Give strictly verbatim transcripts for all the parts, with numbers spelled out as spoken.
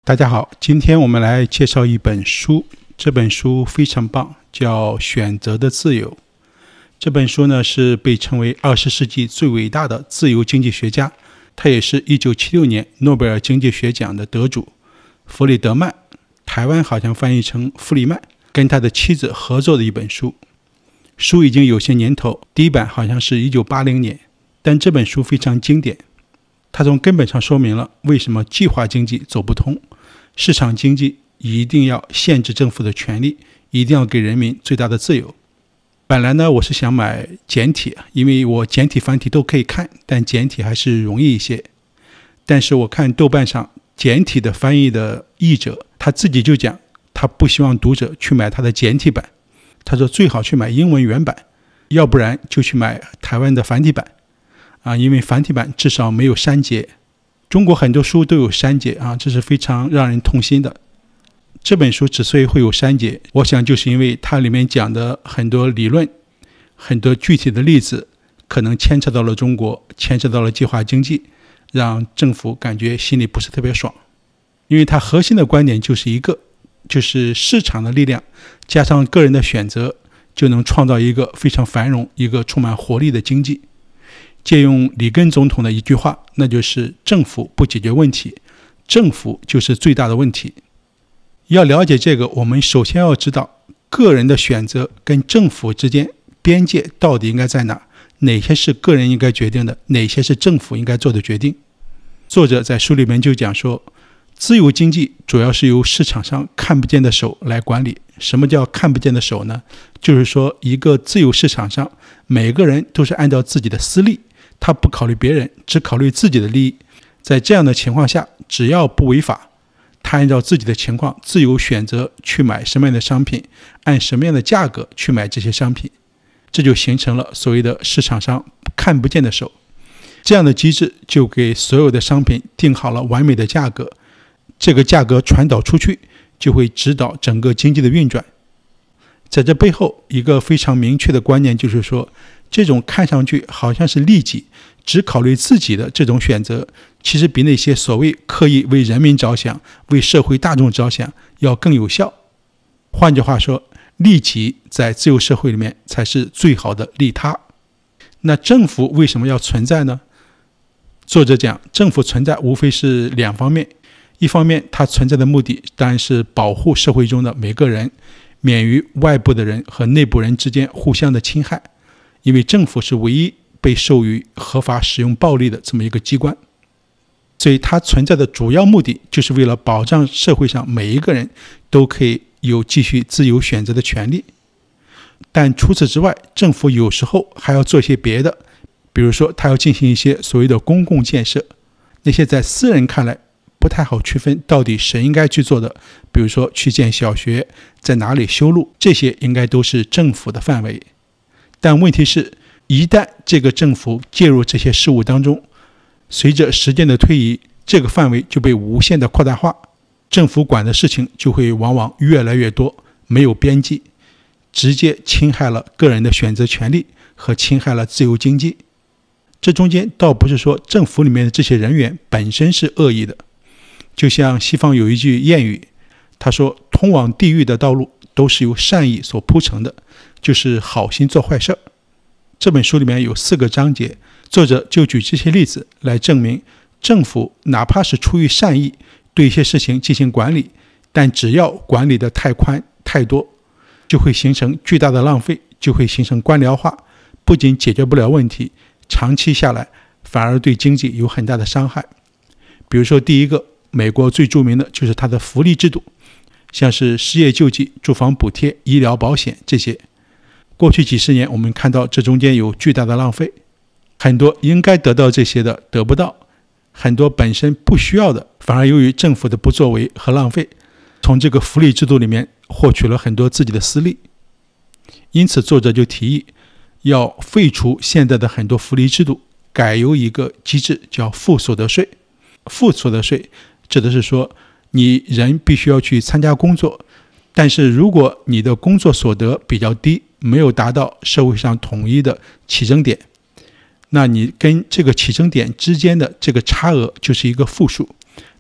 大家好，今天我们来介绍一本书，这本书非常棒，叫《选择的自由》。这本书呢是被称为二十世纪最伟大的自由经济学家，他也是一九七六年诺贝尔经济学奖的得主弗里德曼，台湾好像翻译成弗里曼，跟他的妻子合作的一本书。书已经有些年头，第一版好像是一九八零年，但这本书非常经典，它从根本上说明了为什么计划经济走不通，市场经济一定要限制政府的权利，一定要给人民最大的自由。本来呢，我是想买简体，因为我简体繁体都可以看，但简体还是容易一些。但是我看豆瓣上简体的翻译的译者，他自己就讲，他不希望读者去买他的简体版，他说最好去买英文原版，要不然就去买台湾的繁体版啊，因为繁体版至少没有删节。中国很多书都有删节啊，这是非常让人痛心的。这本书之所以会有删节，我想就是因为它里面讲的很多理论，很多具体的例子，可能牵扯到了中国，牵扯到了计划经济，让政府感觉心里不是特别爽。因为它核心的观点就是一个，就是市场的力量加上个人的选择，就能创造一个非常繁荣、一个充满活力的经济。借用里根总统的一句话，那就是政府不解决问题，政府就是最大的问题。要了解这个，我们首先要知道个人的选择跟政府之间边界到底应该在哪，哪些是个人应该决定的，哪些是政府应该做的决定。作者在书里面就讲说，自由经济主要是由市场上看不见的手来管理。什么叫看不见的手呢？就是说一个自由市场上，每个人都是按照自己的私利，他不考虑别人，只考虑自己的利益。在这样的情况下，只要不违法，他按照自己的情况自由选择去买什么样的商品，按什么样的价格去买这些商品，这就形成了所谓的市场上看不见的手。这样的机制就给所有的商品定好了完美的价格，这个价格传导出去，就会指导整个经济的运转。在这背后，一个非常明确的观念就是说，这种看上去好像是利己，只考虑自己的这种选择，其实比那些所谓刻意为人民着想、为社会大众着想要更有效。换句话说，利己在自由社会里面才是最好的利他。那政府为什么要存在呢？作者讲，政府存在无非是两方面，一方面它存在的目的当然是保护社会中的每个人，免于外部的人和内部人之间互相的侵害，因为政府是唯一被授予合法使用暴力的这么一个机关，所以它存在的主要目的就是为了保障社会上每一个人都可以有继续自由选择的权利。但除此之外，政府有时候还要做些别的，比如说它要进行一些所谓的公共建设，那些在私人看来不太好区分到底谁应该去做的，比如说去建小学，在哪里修路，这些应该都是政府的范围。但问题是，一旦这个政府介入这些事务当中，随着时间的推移，这个范围就被无限的扩大化，政府管的事情就会往往越来越多，没有边际，直接侵害了个人的选择权利和侵害了自由经济。这中间倒不是说政府里面的这些人员本身是恶意的，就像西方有一句谚语，他说通往地狱的道路都是由善意所铺成的，就是好心做坏事。这本书里面有四个章节，作者就举这些例子来证明，政府哪怕是出于善意对一些事情进行管理，但只要管理的太宽太多，就会形成巨大的浪费，就会形成官僚化，不仅解决不了问题，长期下来反而对经济有很大的伤害。比如说第一个，美国最著名的就是它的福利制度，像是失业救济、住房补贴、医疗保险这些。过去几十年，我们看到这中间有巨大的浪费，很多应该得到这些的得不到，很多本身不需要的，反而由于政府的不作为和浪费，从这个福利制度里面获取了很多自己的私利。因此作者就提议要废除现在的很多福利制度，改由一个机制叫负所得税。负所得税指的是说，你人必须要去参加工作，但是如果你的工作所得比较低，没有达到社会上统一的起征点，那你跟这个起征点之间的这个差额就是一个负数，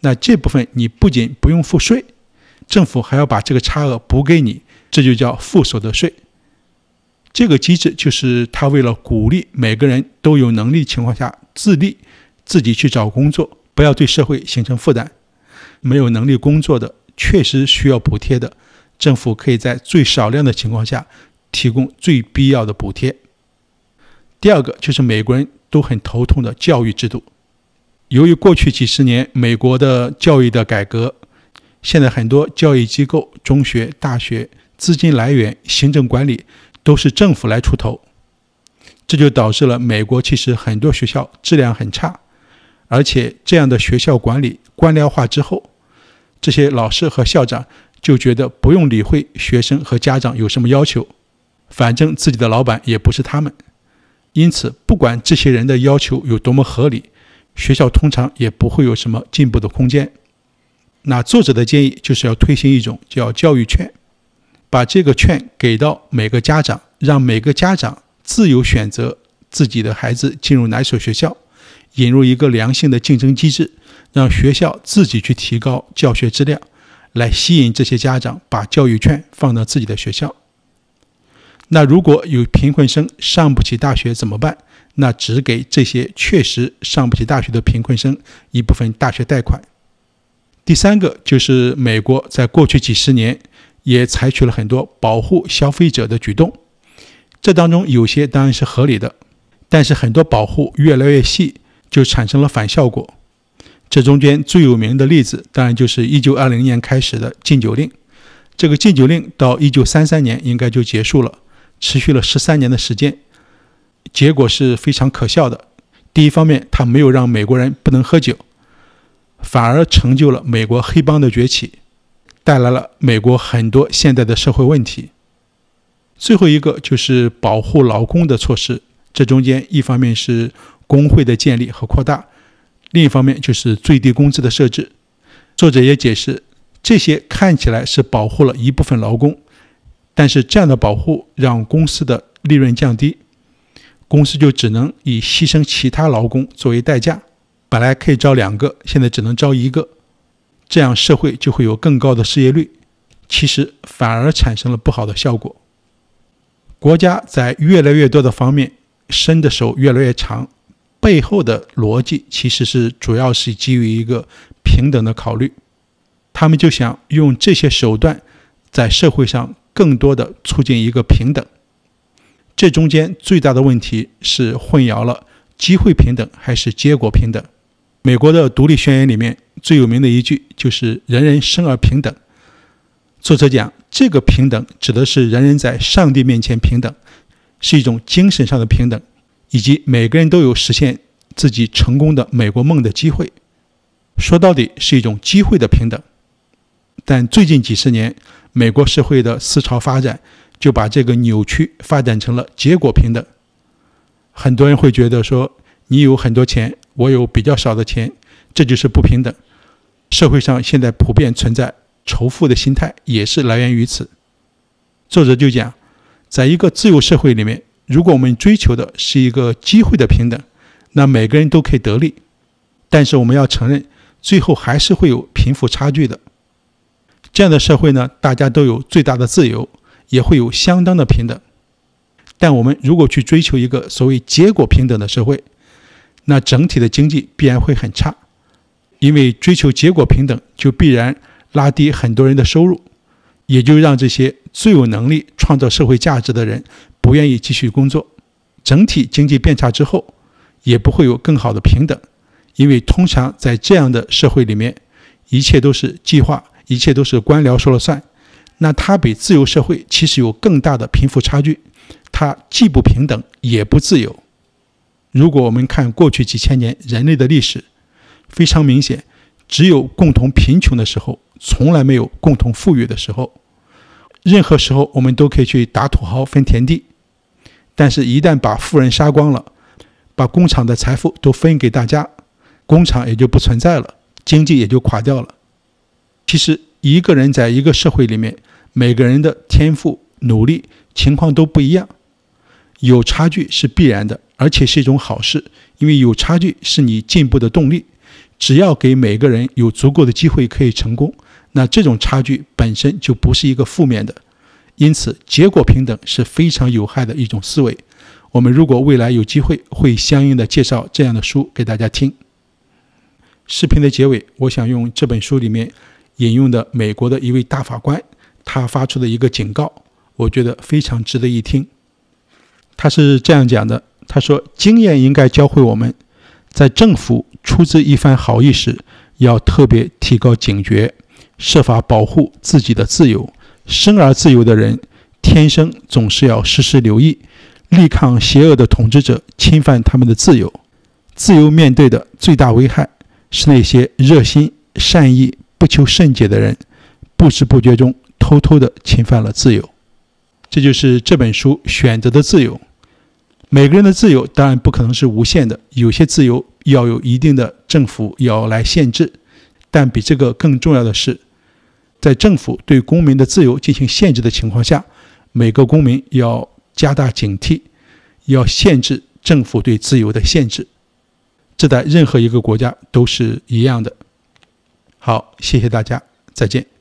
那这部分你不仅不用付税，政府还要把这个差额补给你，这就叫负所得税。这个机制就是他为了鼓励每个人都有能力情况下自立，自己去找工作，不要对社会形成负担。没有能力工作的，确实需要补贴的，政府可以在最少量的情况下提供最必要的补贴。第二个就是美国人都很头痛的教育制度。由于过去几十年美国的教育的改革，现在很多教育机构、中学、大学资金来源、行政管理都是政府来出头，这就导致了美国其实很多学校质量很差，而且这样的学校管理官僚化之后，这些老师和校长就觉得不用理会学生和家长有什么要求，反正自己的老板也不是他们。因此不管这些人的要求有多么合理，学校通常也不会有什么进步的空间。那作者的建议就是要推行一种叫教育券，把这个券给到每个家长，让每个家长自由选择自己的孩子进入哪所学校，引入一个良性的竞争机制，让学校自己去提高教学质量，来吸引这些家长把教育券放到自己的学校。那如果有贫困生上不起大学怎么办？那只给这些确实上不起大学的贫困生一部分大学贷款。第三个就是美国在过去几十年也采取了很多保护消费者的举动，这当中有些当然是合理的，但是很多保护越来越细，就产生了反效果。这中间最有名的例子当然就是一九二零年开始的禁酒令。这个禁酒令到一九三三年应该就结束了，持续了十三年的时间，结果是非常可笑的。第一方面，它没有让美国人不能喝酒，反而成就了美国黑帮的崛起，带来了美国很多现在的社会问题。最后一个就是保护劳工的措施，这中间一方面是工会的建立和扩大，另一方面就是最低工资的设置。作者也解释，这些看起来是保护了一部分劳工，但是这样的保护让公司的利润降低，公司就只能以牺牲其他劳工作为代价，本来可以招两个，现在只能招一个，这样社会就会有更高的失业率，其实反而产生了不好的效果。国家在越来越多的方面伸的手越来越长，背后的逻辑其实是主要是基于一个平等的考虑，他们就想用这些手段在社会上更多的促进一个平等。这中间最大的问题是混淆了机会平等还是结果平等。美国的独立宣言里面最有名的一句就是人人生而平等。作者讲，这个平等指的是人人在上帝面前平等，是一种精神上的平等，以及每个人都有实现自己成功的美国梦的机会。说到底是一种机会的平等。但最近几十年美国社会的思潮发展就把这个扭曲发展成了结果平等。很多人会觉得说，你有很多钱，我有比较少的钱，这就是不平等。社会上现在普遍存在仇富的心态，也是来源于此。作者就讲，在一个自由社会里面，如果我们追求的是一个机会的平等，那每个人都可以得利，但是我们要承认，最后还是会有贫富差距的。这样的社会呢，大家都有最大的自由，也会有相当的平等。但我们如果去追求一个所谓结果平等的社会，那整体的经济必然会很差，因为追求结果平等就必然拉低很多人的收入，也就让这些最有能力创造社会价值的人不愿意继续工作。整体经济变差之后，也不会有更好的平等，因为通常在这样的社会里面，一切都是计划，一切都是官僚说了算。那它比自由社会其实有更大的贫富差距，它既不平等也不自由。如果我们看过去几千年人类的历史，非常明显，只有共同贫穷的时候，从来没有共同富裕的时候。任何时候我们都可以去打土豪分田地，但是一旦把富人杀光了，把工厂的财富都分给大家，工厂也就不存在了，经济也就垮掉了。其实一个人在一个社会里面，每个人的天赋、努力情况都不一样，有差距是必然的，而且是一种好事，因为有差距是你进步的动力。 只要给每个人有足够的机会可以成功，那这种差距本身就不是一个负面的。因此，结果平等是非常有害的一种思维。我们如果未来有机会，会相应的介绍这样的书给大家听。视频的结尾，我想用这本书里面引用的美国的一位大法官他发出的一个警告，我觉得非常值得一听。他是这样讲的，他说，经验应该教会我们，在政府出自一番好意时，要特别提高警觉，设法保护自己的自由。生而自由的人，天生总是要时时留意，力抗邪恶的统治者侵犯他们的自由。自由面对的最大危害，是那些热心、善意、不求甚解的人，不知不觉中偷偷地侵犯了自由。这就是这本书选择的自由。每个人的自由当然不可能是无限的，有些自由要有一定的政府要来限制，但比这个更重要的是，在政府对公民的自由进行限制的情况下，每个公民要加大警惕，要限制政府对自由的限制。这在任何一个国家都是一样的。好，谢谢大家，再见。